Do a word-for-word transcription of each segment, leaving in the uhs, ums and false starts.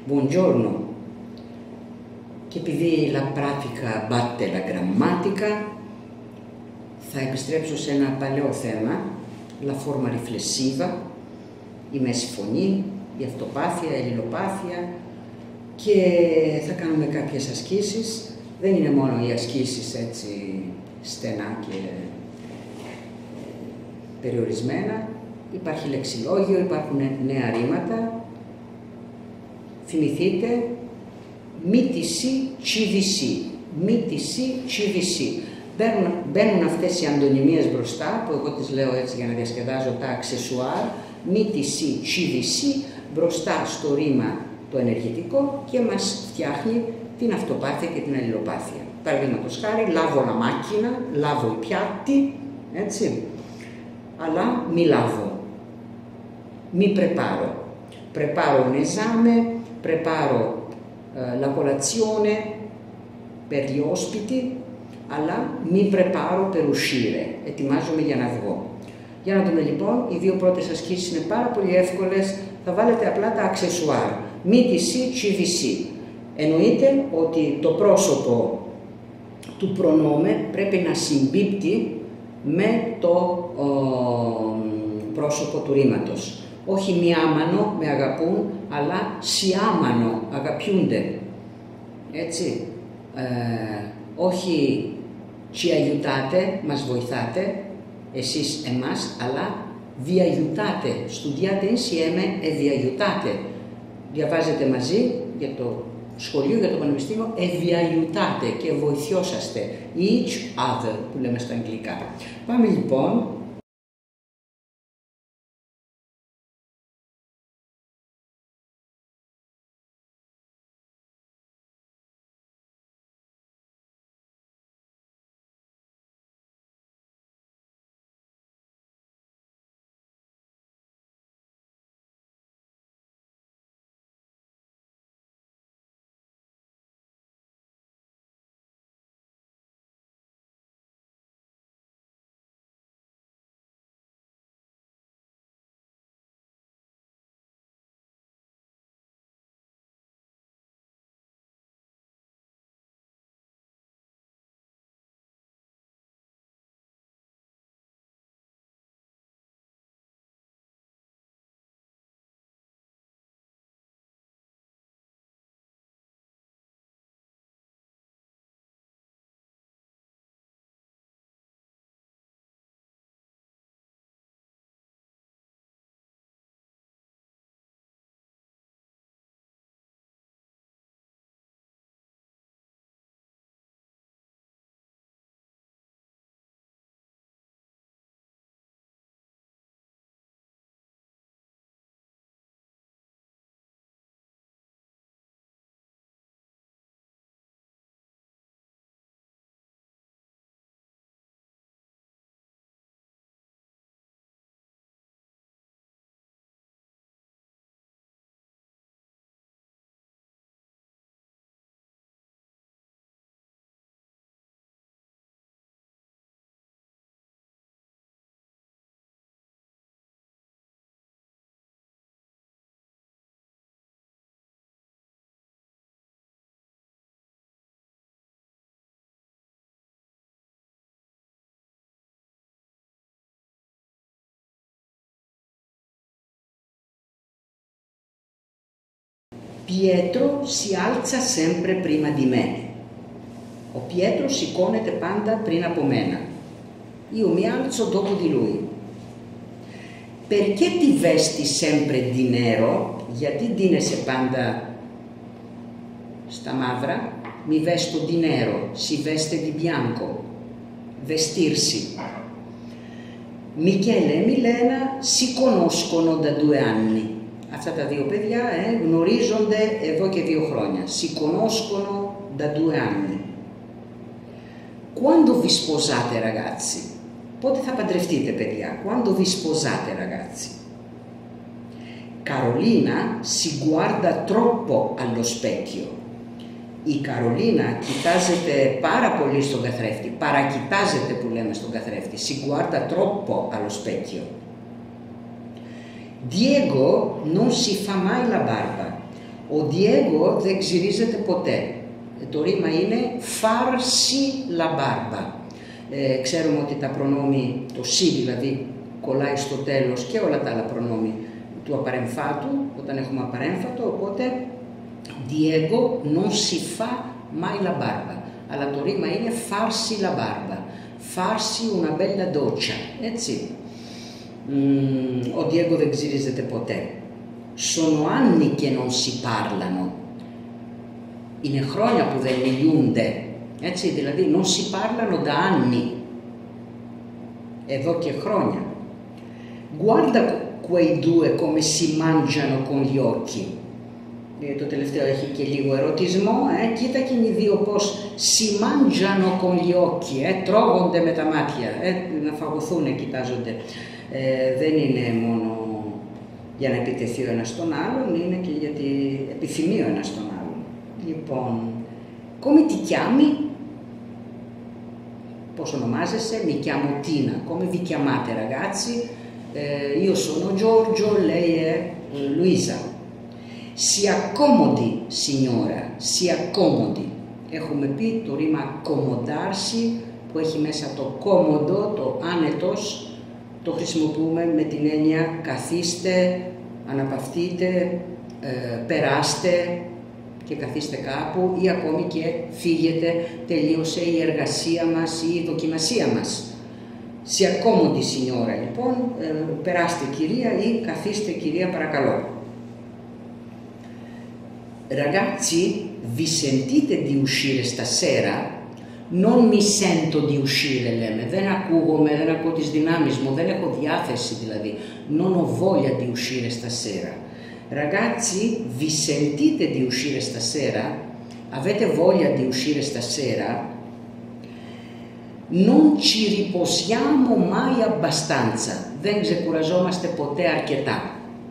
buongiorno. Και επειδή la pratica batte la grammatica, θα επιστρέψω σε ένα παλαιό θέμα, la forma riflessiva, η μέση φωνή, η αυτοπάθεια, η ελληλοπάθεια, και θα κάνουμε κάποιες ασκήσεις. Δεν είναι μόνο οι ασκήσεις έτσι στενά και περιορισμένα. Υπάρχει λεξιλόγιο, υπάρχουν νέα ρήματα. Θυμηθείτε, μύτηση, τσιβισί, μύτηση, τσιβισί. Μπαίνουν, μπαίνουν αυτές οι αντωνυμίες μπροστά, που εγώ τις λέω έτσι για να διασκεδάζω τα αξεσουάρ, μύτηση, τσιβισί, μπροστά στο ρήμα το ενεργητικό και μας φτιάχνει την αυτοπάθεια και την αλληλοπάθεια. Παραδείγματος χάρη, λάβω la macchina, λάβω η πιάτη, έτσι, αλλά μη λάβω, μη πρεπάρω. Preparo un esame, preparo eh, la colazione per gli ospiti, αλλά μη preparo per uscire, ετοιμάζομαι για να βγω. Για να δούμε λοιπόν, οι δύο πρώτες ασκήσεις είναι πάρα πολύ εύκολες, θα βάλετε απλά τα αξεσουάρ, μύτηση, τσιβισί. Εννοείται ότι το πρόσωπο του προνόμε πρέπει να συμπίπτει με το ο, πρόσωπο του ρήματος. Όχι μη άμανο, με αγαπούν, αλλά σιάμανο, αγαπιούνται. Έτσι. Ε, όχι ci aiutate, μας βοηθάτε, εσείς εμάς, αλλά vi aiutate, studiate insieme e vi aiutate. Διαβάζετε μαζί για το σχολείο, για το πανεπιστήμιο, e vi aiutate και βοηθιόσαστε. Each other, που λέμε στα αγγλικά. Πάμε λοιπόν. Pietro si alza sempre prima di me. Ο Πιέτρο σηκώνεται πάντα πριν από μένα. Io mi alzo dopo di lui. Perché ti vesti sempre di nero? Γιατί ντύνεσαι πάντα στα μαύρα? Mi vesto di nero, si veste di bianco. Vestirsi. Michele e Milena si conoscono da due anni. Αυτά τα δύο παιδιά ε, γνωρίζονται εδώ και δύο χρόνια. Si conoscono da due anni. Quando vi sposate ragazzi? Πότε θα παντρευτείτε παιδιά? Quando vi sposate ragazzi? Carolina si guarda troppo allo specchio. Η Καρολίνα κοιτάζεται πάρα πολύ στον καθρέφτη. Παρακοιτάζεται που λέμε στον καθρέφτη. Si guarda troppo allo specchio. Diego non si fa mai la barba. Ο Διέγκο δεν ξυρίζεται ποτέ. Το ρήμα είναι farsi la barba. Ε, ξέρουμε ότι τα προνόμι, το si δηλαδή, κολλάει στο τέλος και όλα τα άλλα προνόμι του απαρεμφάτου, όταν έχουμε απαρέμφατο, οπότε Diego non si fa mai la barba. Αλλά το ρήμα είναι farsi la barba, farsi una bella doccia, έτσι. Mm, ο Diego δεν ξυρίζεται ποτέ. Sono anni che non si parlano. Είναι χρόνια που δεν μιλούνται, έτσι, δηλαδή non si parlano da anni, εδώ και χρόνια. Guarda quei due come si mangiano con gli occhi. Το τελευταίο έχει και λίγο ερωτισμό, ε, κοίτα και οι δύο πως si mangiano con gli occhi, ε, τρώγονται με τα μάτια, ε, να φαγωθούν, κοιτάζονται. Ε, δεν είναι μόνο για να επιτεθεί ο ένας τον άλλον, είναι και γιατί επιθυμεί ο ένας τον άλλον. Λοιπόν, come ti chiami? Πώς ονομάζεσαι? Mi chiamo Tina. Come vi chiamate ragazzi? Eh, io sono Giorgio, lei è eh, Luisa. Si accomodi signora, si accomodi. Έχουμε πει το ρήμα accomodarsi που έχει μέσα το κόμμοντο, το άνετος, το χρησιμοποιούμε με την έννοια καθίστε, αναπαυτείτε, ε, περάστε και καθίστε κάπου ή ακόμη και φύγετε, τελείωσε η εργασία μας ή η δοκιμασία μας. Si accomodi signora, λοιπόν, ε, περάστε κυρία ή καθίστε κυρία παρακαλώ. Ragazzi, vi sentite di uscire stasera? Non mi sento di uscire, λέμε. Δεν ακούγομαι, δεν ακούω τις δυνάμεις μου, δεν έχω διάθεση δηλαδή. Non ho voglia di uscire stasera. Ragazzi, vi sentite di uscire stasera? Avete voglia di uscire stasera? Non ci riposiamo mai abbastanza. Δεν ξεκουραζόμαστε ποτέ αρκετά.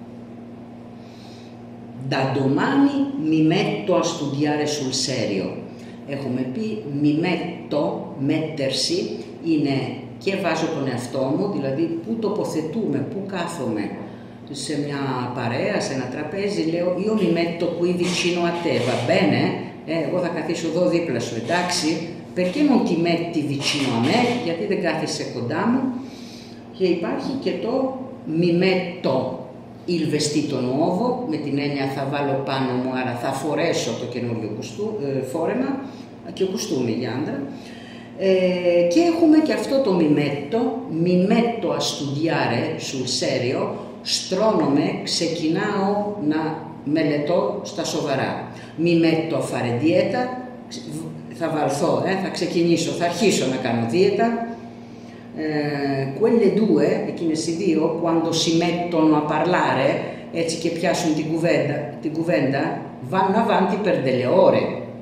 Da domani mi metto a studiare sul serio. Έχουμε πει mi metto, mettersi, είναι και βάζω τον εαυτό μου, δηλαδή πού τοποθετούμε, πού κάθομαι. Σε μια παρέα, σε ένα τραπέζι, λέω io mi metto qui vicino a te, va bene? Ε, εγώ θα καθίσω εδώ δίπλα σου, εντάξει. Perché non ti metti vicino a me? Γιατί δεν κάθεσαι κοντά μου? Και υπάρχει και το mi metto il vestito nuovo, με την έννοια θα βάλω πάνω μου, άρα θα φορέσω το καινούριο κουστού, ε, φόρεμα και κουστούμι για άντρα. Ε, και έχουμε και αυτό το mi metto, mi metto a studiare sul serio, στρώνομαι, ξεκινάω να μελετώ στα σοβαρά. Mi metto a fare dieta, θα βαλθώ, ε, θα ξεκινήσω, θα αρχίσω να κάνω δίαιτα. Eh, quelle due, εκείνες οι δύο, quando si mettono a parlare, έτσι και πιάσουν την κουβέντα, την κουβέντα, vanno avanti per delle ore.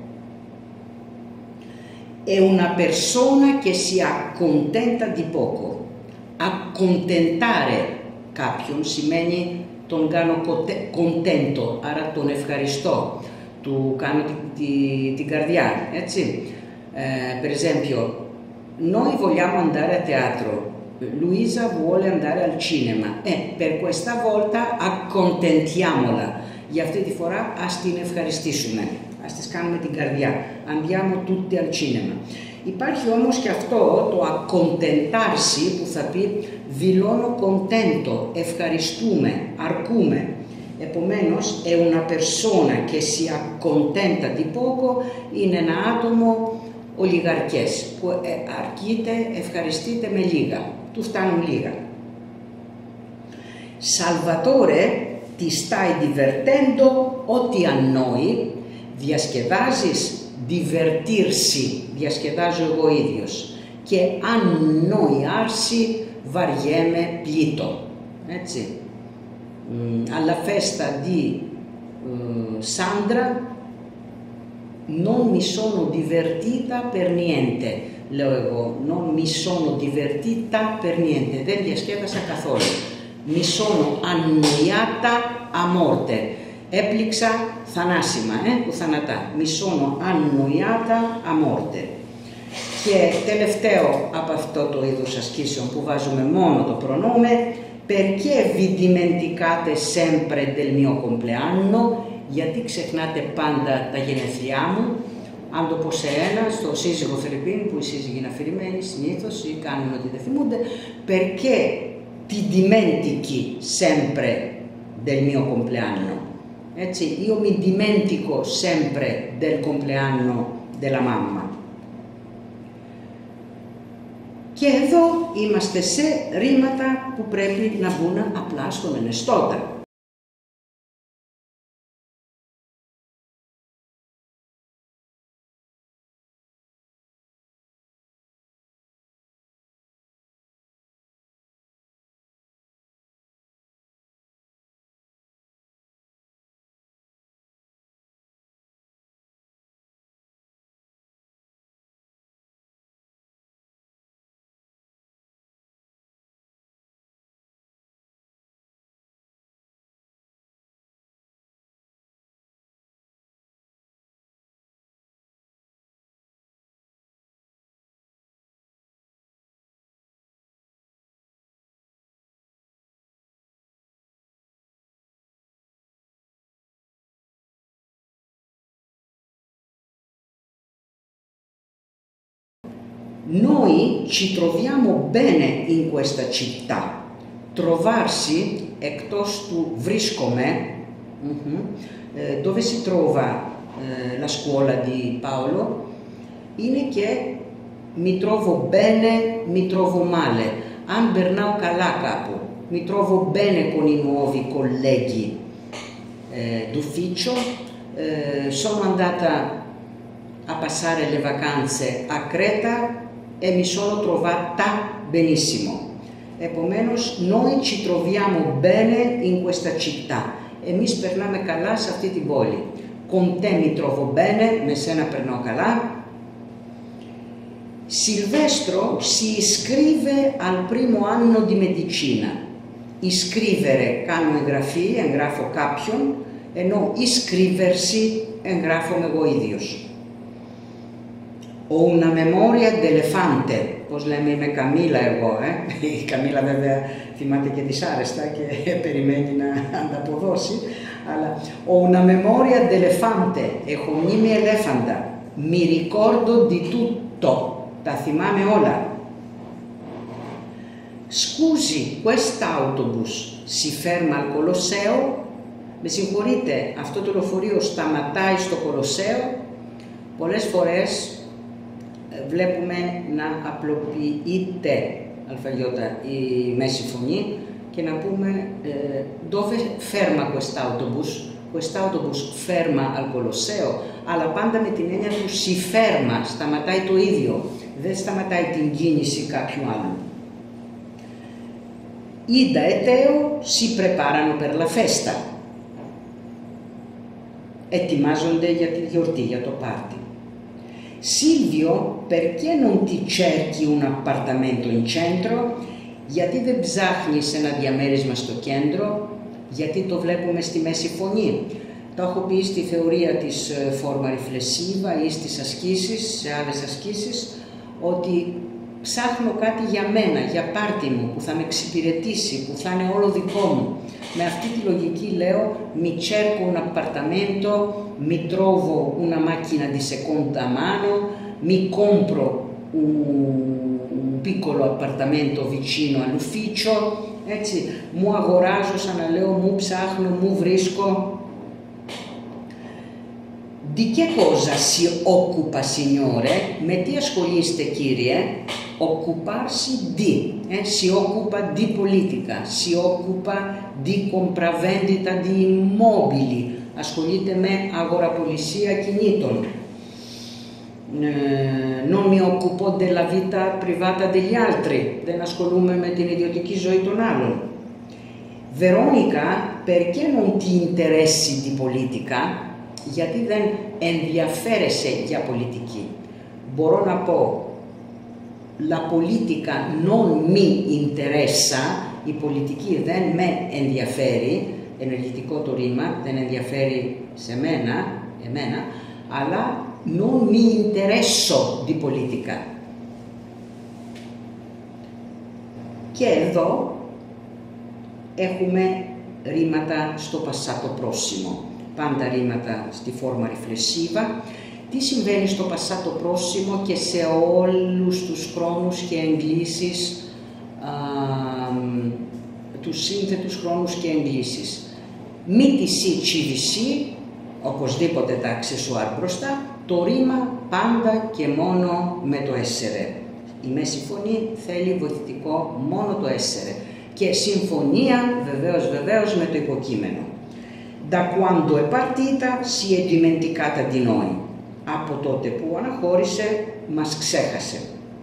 È una persona che si accontenta di poco. Accontentare κάποιον σημαίνει τον κάνω contento, άρα τον ευχαριστώ, του κάνω την, την, την καρδιά, έτσι. Eh, per esempio, noi vogliamo andare a teatro, Luisa vuole andare al cinema, e per questa volta accontentiamola, για αυτή τη φορά ας την ευχαριστήσουμε, ας της κάνουμε την καρδιά, andiamo tutti al cinema. Υπάρχει όμως και αυτό το accontentarsi που θα πει δηλώνω contento, ευχαριστούμε, αρκούμε. Επομένως, è una persona che si accontenta di poco, είναι ένα άτομο ολιγαρκές, που αρκείται, ευχαριστείτε με λίγα, του φτάνουν λίγα. Salvatore, ti stai divertendo o ti annoi? Διασκεδάζεις, divertirsi, διασκεδάζω εγώ ίδιος. Και annoiarsi, βαριέμαι, πλήττω. Έτσι. Alla festa di uh, Sandra non mi sono divertita per niente, λέω εγώ, non mi sono divertita per niente, δεν διασκέδασα καθόλου. Mi sono annoiata a morte, έπληξα θανάσιμα, ε, που θανατά. Mi sono annoiata a morte. Και τελευταίο από αυτό το είδος ασκήσεων που βάζουμε μόνο το προνόμε, perché vi dimenticate sempre del mio compleanno? γιατί ξεχνάτε πάντα τα γενέθλιά μου. Αν το πω σε ένα, στο σύζυγο Φερρυπίν, που οι σύζυγοι είναι αφηρημένοι συνήθως ή κάνουν ότι δεν θυμούνται, perché ti dimentichi sempre del mio compleanno. Έτσι, io mi dimentico sempre del compleanno della mamma. Και εδώ είμαστε σε ρήματα που πρέπει να μπουν απλά στον ενεστώτα. Noi ci troviamo bene in questa città. Trovarsi, εκτός του βρίσκομαι, uh-huh, eh, dove si trova eh, la scuola di Paolo, είναι και mi trovo bene, mi trovo male. Αν περνάω καλά κάπου, mi trovo bene con i nuovi colleghi eh, d'ufficio, eh, sono andata a passare le vacanze a Creta e mi sono trovata benissimo. Επομένως, noi ci troviamo bene in questa città. Εμείς περνάμε καλά σε αυτή την πόλη. Con te mi trovo bene, με σένα περνάω καλά. Silvestro si iscrive al primo anno di medicina. Iscrivere, κάνω εγγραφή, εγγράφω κάποιον, ενώ iscriversi, εγγράφομαι εγώ ίδιος. Ho una memoria d'elefante, πώς λέμε, είμαι Καμίλα εγώ, ε? Η Καμίλα βέβαια θυμάται και δυσάρεστα και περιμένει να ανταποδώσει, αλλά ho una memoria d'elefante, έχω μνήμη ελέφαντα, mi ricordo di tutto, τα θυμάμαι όλα. Scusi, quest'autobus si ferma al Colosseo, με συγχωρείτε, αυτό το λεωφορείο σταματάει στο Κολοσσέο. Πολλές φορές βλέπουμε να απλοποιείται αλφαγιώτα η μέση φωνή και να πούμε dove ferma quest'autobus, quest'autobus ferma al Colosseo, αλλά πάντα με την έννοια του si ferma, σταματάει το ίδιο, δεν σταματάει την κίνηση κάποιου άλλου. Ida e Teo si preparano per la festa, ετοιμάζονται για τη γιορτή, για το πάρτι. Silvio, perché non ti cerchi un appartamento in centro? Γιατί δεν ψάχνεις ένα διαμέρισμα στο κέντρο? Γιατί το βλέπουμε στη μέση φωνή. Το έχω πει στη θεωρία της forma riflessiva ή στις ασκήσεις, σε άλλες ασκήσεις, ότι ψάχνω κάτι για μένα, για πάρτι μου, που θα με εξυπηρετήσει, που θα είναι όλο δικό μου. Με αυτή τη λογική λέω mi cerco un appartamento, mi trovo una macchina di seconda mano, mi compro un, un piccolo appartamento vicino all'ufficio, έτσι, μου αγοράζω, σαν να λέω, μου ψάχνω, μου βρίσκω. Di che cosa si occupa, signore? Με τι ασχολείστε, κύριε? Occuparsi di, eh? Si occupa di politica, si occupa di compravendita di immobili, ασχολείται με αγοραπολισία κινήτων. Eh, non mi occupo della vita privata degli altri, δεν ασχολούμαι με την ιδιωτική ζωή των άλλων. Veronica, perché non ti interessi di politica? Γιατί δεν ενδιαφέρεσαι για πολιτική. Μπορώ να πω, la politica non mi interessa, η πολιτική δεν με ενδιαφέρει, ενεργητικό το ρήμα, δεν ενδιαφέρει σε μένα, εμένα, αλλά non mi interesso di politica. Και εδώ έχουμε ρήματα στο passato prossimo. πάντα ρήματα στη φόρμα riflessiva. Τι συμβαίνει στο passato prossimo και σε όλους τους χρόνους και εγγλήσεις, α, τους σύνθετους χρόνους και εγγλήσεις. Μη τη σι, τσι βι σι, οπωσδήποτε τα αξεσουάρ μπροστά, το ρήμα πάντα και μόνο με το essere. Η μέση φωνή θέλει βοηθητικό μόνο το essere. Και συμφωνία βεβαίως βεβαίως με το υποκείμενο. Da quando è partita si è dimenticata di noi. Από τότε που αναχώρησε μας ξέχασε.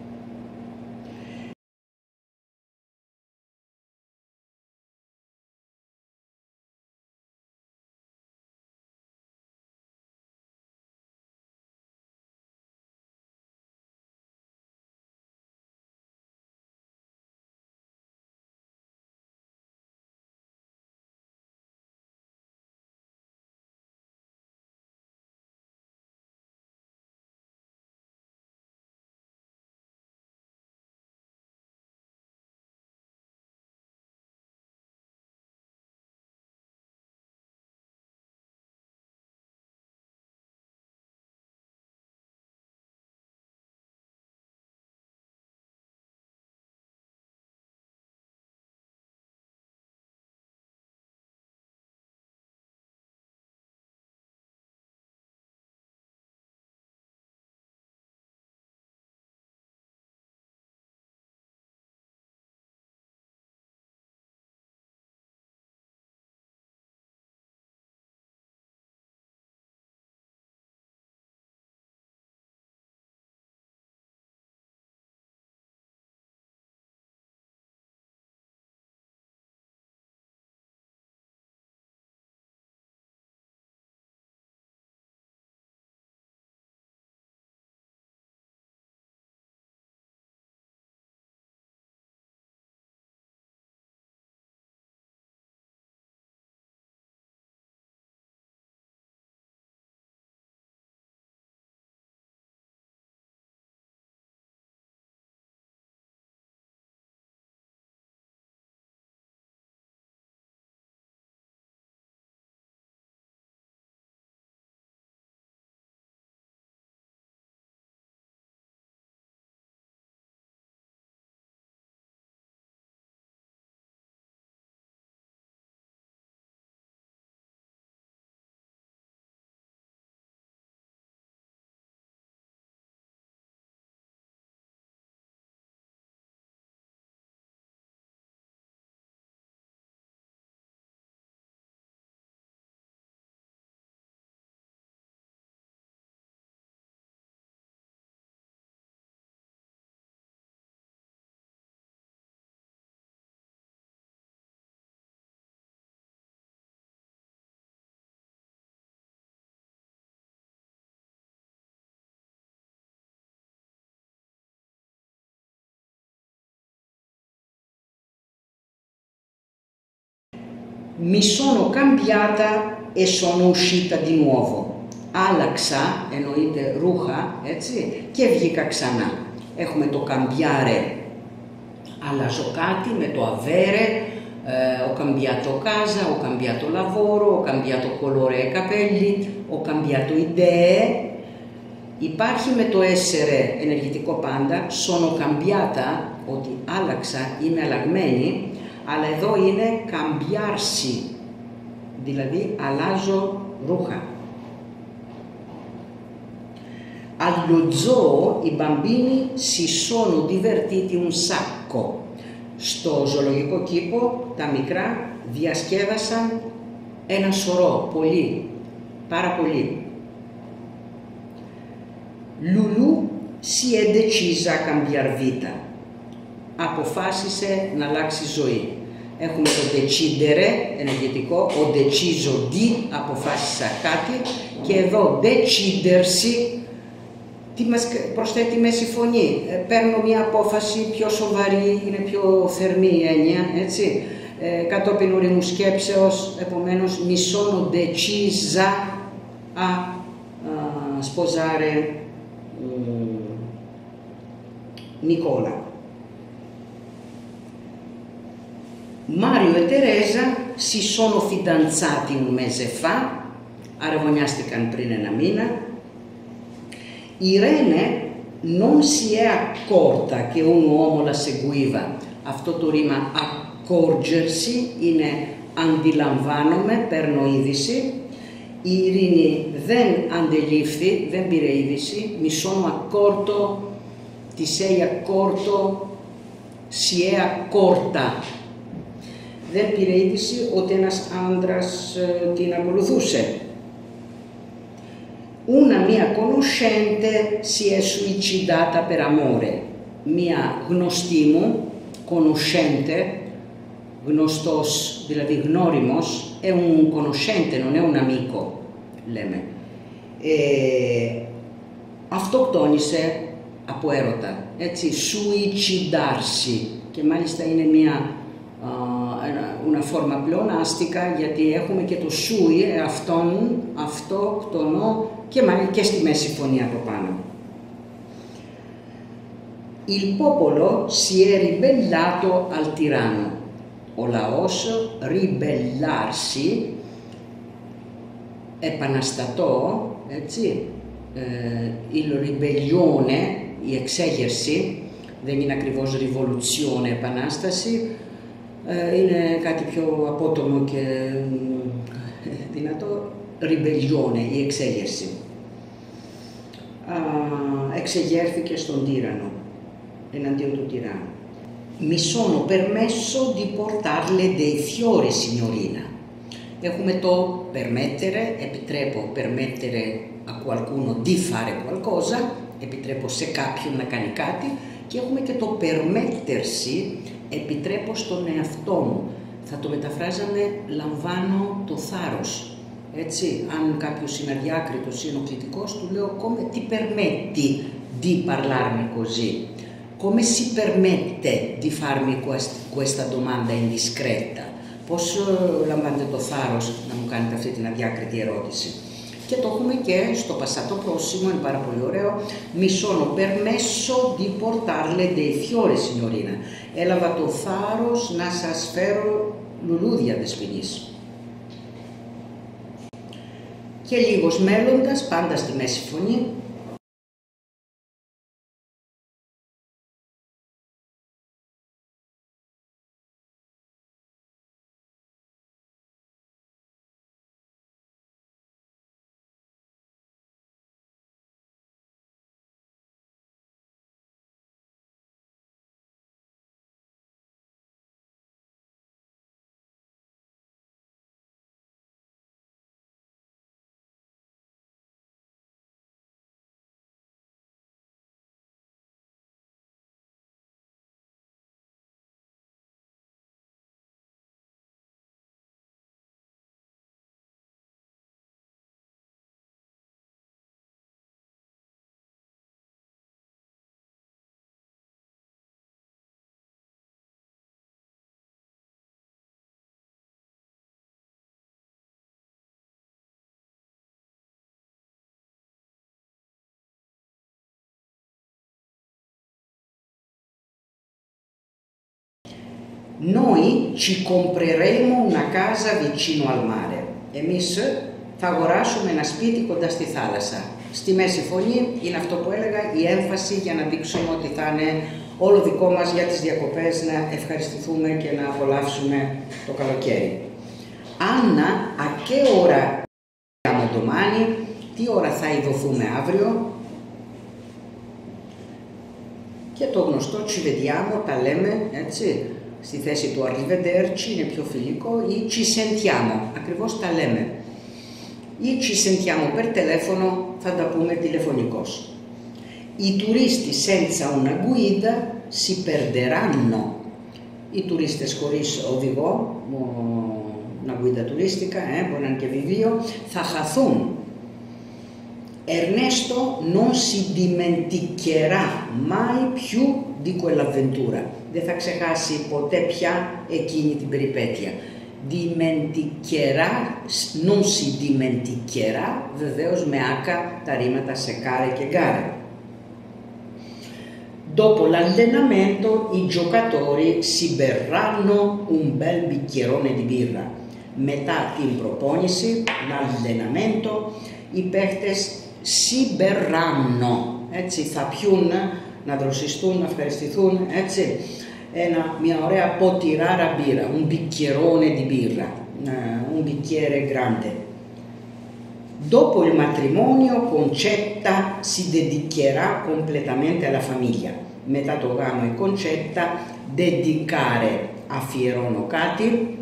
Mi sono cambiata e sono uscita di nuovo. Άλλαξα, εννοείται ρούχα, έτσι, και βγήκα ξανά. Έχουμε το cambiare, αλλάζω κάτι, με το avere, eh, ho cambiato casa, ho cambiato lavoro, ho cambiato colore ai capelli, ho cambiato idee. Υπάρχει με το essere ενεργητικό πάντα, sono cambiata, ότι άλλαξα, είμαι αλλαγμένη, αλλά εδώ είναι cambiarsi, δηλαδή αλλάζω ρούχα. Allo zoo i bambini si sono divertiti un sacco. Στο ζωολογικό κήπο τα μικρά διασκέδασαν ένα σωρό, πολύ, πάρα πολύ. Lulu si è decisa a cambiar vita. Αποφάσισε να αλλάξει ζωή. Έχουμε το decidere, ενεργητικό, ο deciso di, αποφάσισα κάτι, και εδώ decidersi, τι μας προσθέτει μέση φωνή. Ε, παίρνω μια απόφαση πιο σοβαρή, είναι πιο θερμή η έννοια, έτσι. Ε, κατόπιν οριμού σκέψεως, επομένως, mi sono decisa a, a sposare um, Nicola. Mario e Teresa si sono fidanzati un mese fa. αραβωνιάστηκαν πριν ένα μήνα. Η Ρένε non si è accorta che un uomo la seguiva. Αυτό το ρήμα accorgersi είναι αντιλαμβάνομαι, παίρνω είδηση. Η Ειρήνη δεν αντελήφθη, δεν πήρε είδηση. Mi sono accorto, ti sei accorto, si è accorta. Δεν πήρε είδηση ότι ένας άντρας ε, την ακολουθούσε. Una mia conoscente si è suicidata per amore. Μία γνωστή μου, conoscente, γνωστός, δηλαδή γνώριμος, è un conoscente, non è un amico, λέμε. Ε, αυτοκτόνησε από έρωτα, έτσι, suicidarsi, και μάλιστα είναι μία una forma pleonastica, γιατί έχουμε και το sui, αυτόν, αυτό, κτονό, και μάλιστα και στη μέση φωνή από πάνω. Il popolo si è ribellato al tiranno. Ο λαός, ribellarsi, επαναστατώ, έτσι, ε, il ribellione, η εξέγερση, δεν είναι ακριβώς rivoluzione, επανάσταση, ε, είναι κάτι πιο απότομο και δυνατό, ribellione, η εξέγερση. Α, εξεγέρθηκε στον τύραννο, εναντίον του τυράννου. Mi sono permesso di portarle dei fiori, signorina. Έχουμε το permettere, επιτρέπω, permettere a qualcuno di fare qualcosa, επιτρέπω σε κάποιον να κάνει κάτι, και έχουμε και το permettersi, επιτρέπω στον εαυτό μου. Θα το μεταφράζαμε λαμβάνω το θάρρος. Έτσι, αν κάποιος είναι αδιάκριτος ή ενοχλητικός, του λέω come ti permetti di parlarmi così. Come si permette di farmi questa domanda indiscreta? Πώς λαμβάνετε το θάρρος να μου κάνετε αυτή την αδιάκριτη ερώτηση? Και το έχουμε και στο passato prossimo, είναι πάρα πολύ ωραίο. Mi sono permesso di portarle dei fiori, signorina. Έλαβα το θάρρος να σας φέρω λουλούδια δεσποινής. Και λίγος μέλλοντας, πάντα στη μέση φωνή, noi ci compreremo una casa vicino al mare. Εμείς θα αγοράσουμε ένα σπίτι κοντά στη θάλασσα. Στη μέση φωνή είναι αυτό που έλεγα, η έμφαση για να δείξουμε ότι θα είναι όλο δικό μας για τις διακοπές, να ευχαριστηθούμε και να απολαύσουμε το καλοκαίρι. Anna, a che ora siamo domani? Τι ώρα θα ειδωθούμε αύριο? Και το γνωστό ci vediamo, τα λέμε, έτσι. Στη θέση του arrivederci είναι πιο φιλικό, ή ci sentiamo, ακριβώς τα λέμε. Ή ci sentiamo per telefono, θα τα πούμε τηλεφωνικώς. Οι τουρίστη senza una guida si perderanno. Οι τουρίστες χωρίς οδηγό, una guida turistica, ε, μπορεί να είναι και βιβλίο, θα χαθούν. Ernesto non si dimenticherà mai più di quell'avventura. Δεν θα ξεχάσει ποτέ πια εκείνη την περιπέτεια. Dimenticherà, non si dimenticherà, βεβαίως με άκα τα ρήματα σε κάρε και γκάρε. Dopo l'allenamento i giocatori si berranno un bel bicchierone di birra. μετά την προπόνηση, l'allenamento, οι παίχτες συμπεράννο, έτσι, θα πιούν, να δροσιστούν, να ευχαριστηθούν, έτσι, ένα, μια ωραία ποτηράρα μπύρα, un bicchierone di birra, un bicchiere grande. Dopo il matrimonio Concetta si dedicherà completamente alla famiglia. Μετά το γάμο η Concetta dedicare αφιερώνω κάτι,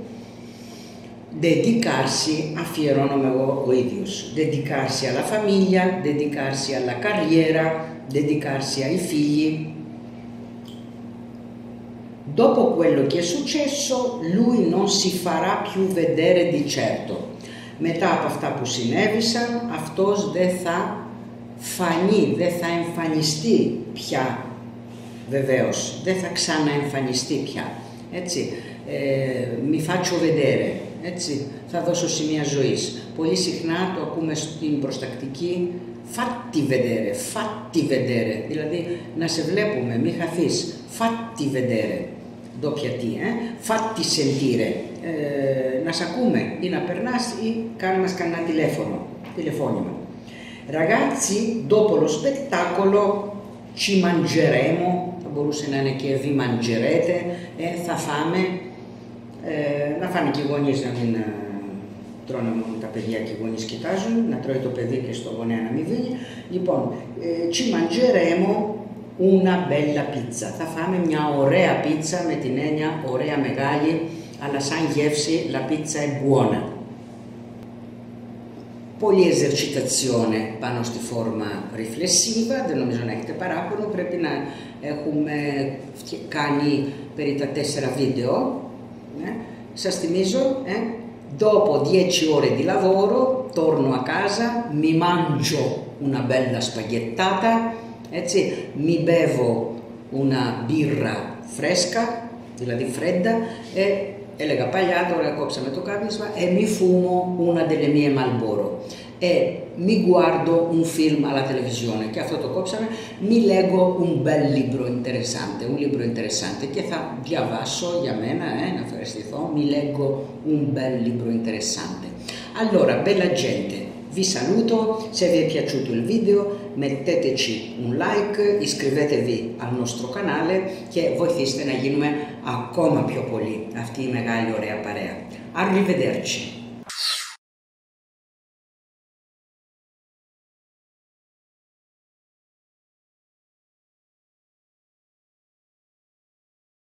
dedicarsi αφιερώνομαι εγώ ο ίδιος, dedicarsi alla famiglia, dedicarsi alla carriera, dedicarsi ai figli. Dopo quello che è successo, lui non si farà più vedere di certo. Μετά από αυτά που συνέβησαν, αυτός δεν θα φανεί, δεν θα εμφανιστεί πια, βεβαίως, δεν θα ξαναεμφανιστεί πια, έτσι, ε, mi faccio vedere, έτσι, θα δώσω σημεία ζωής. Πολύ συχνά το ακούμε στην προστακτική, fatti vedere, fatti vedere, δηλαδή να σε βλέπουμε, μη χαθείς, fatti vedere. Doppia T, eh? Fatti sentire, eh, να σ' ακούμε ή να περνάς ή κάνε μας κανένα τηλέφωνο, τηλεφώνημα. Ragazzi, dopo lo spettacolo ci mangeremo, θα μπορούσε να είναι και vi mangerete, ε, θα φάμε, ε, να φάνε και οι γονείς, να μην ε, τρώνε μόνο τα παιδιά και οι γονείς κοιτάζουν, να τρώει το παιδί και στο γονέα να μην δίνει. Λοιπόν, ε, ci mangeremo una bella pizza. Θα φάμε μια ωραία πίτσα με την έννοια ωραία μεγάλη, αλλά σαν γεύση la pizza è buona. Πολλή esercitazione πάνω στη φόρμα riflessiva, δεν νομίζω να έχετε παράπονο, πρέπει να έχουμε κάνει περί τα τέσσερα βίντεο. Eh? Σας θυμίζω, eh? dopo dieci ore di lavoro torno a casa, mi mangio una bella spaghettata, έτσι, mi bevo una birra fresca, δηλαδή fredda, e έλεγα παλιά, τώρα κόψαμε το κάπνισμα, e mi fumo una delle mie Marlboro, e mi guardo un film alla televisione, και αυτό το κόψαμε, mi leggo un bel libro interessante, un libro interessante, και θα διαβάσω για μένα, eh, να ευχαριστηθώ, mi leggo un bel libro interessante. Allora, bella gente, vi saluto, se vi è piaciuto il video metteteci un like, iscrivetevi al nostro canale και βοηθήστε να γίνουμε ακόμα πιο πολύ αυτή η μεγάλη ωραία παρέα. Arrivederci!